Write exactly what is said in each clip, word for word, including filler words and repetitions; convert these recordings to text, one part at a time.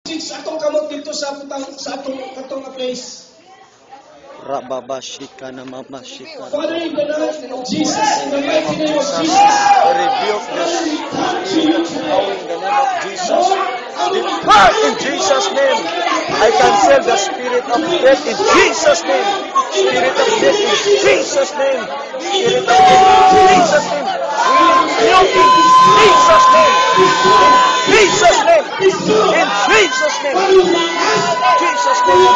Sa atong kamot dito sa putang sa atong katong place. Rababashika na mamashika. Father, in the name of Jesus, in the mighty name of Jesus, I rebuke this spirit that's flowing in the name of Jesus. Depart in Jesus' name. I cancel the spirit of death in Jesus' name. Spirit of death in Jesus' name. Spirit of death in Jesus' name. We rebuke in Jesus' name. In Jesus' name. In Jesus' name. Jesus' name.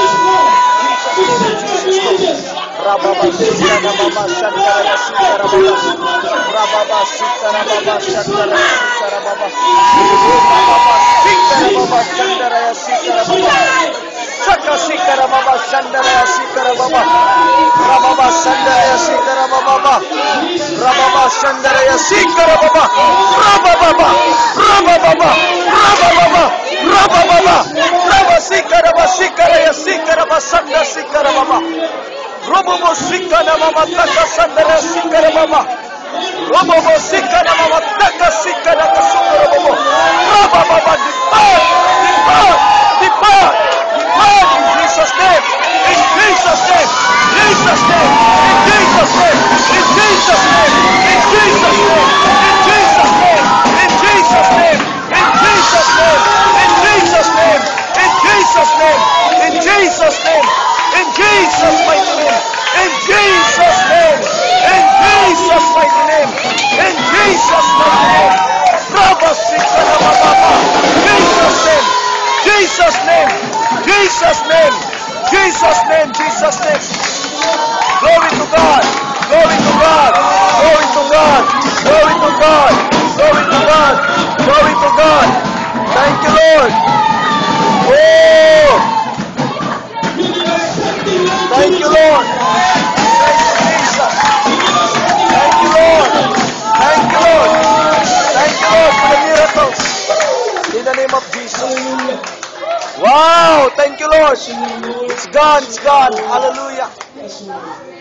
Rababa Sikara Baba Shantara Sikara Baba Rababa Sikara Baba Shantara Sikara Baba Rababa Sikara Baba Shantara Sikara Baba Saka Sikara Baba Shantara Sikara Baba Rababa Shantara Sikara Baba Rababa Shantara Sikara Baba Rababa Rababa Rababa Rababa Rababa Sikara Baba Sikara Sikara Baba Sanda Sikara Baba Robo Sikana Mama Taka Sandara Sikara Mama Robo Sikana Mama Taka Sikana Kasukara Bobo Rabba Baba depart depart depart depart in Jesus name in Jesus name Jesus name in Jesus name in Jesus name in Jesus name in Jesus name in Jesus name in Jesus name in Jesus name in Jesus name in Jesus name in Jesus mighty name in Jesus name in Jesus mighty name in Jesus mighty name Rabba Sikana Baba Jesus name Jesus name Jesus name Jesus name Jesus name glory to God glory to God glory to God glory to God glory to God glory to God thank you Lord oh thank you Lord thank you Jesus thank you Lord thank you Lord thank you Lord for the miracles in the name of Jesus wow thank you Lord it's gone it's gone hallelujah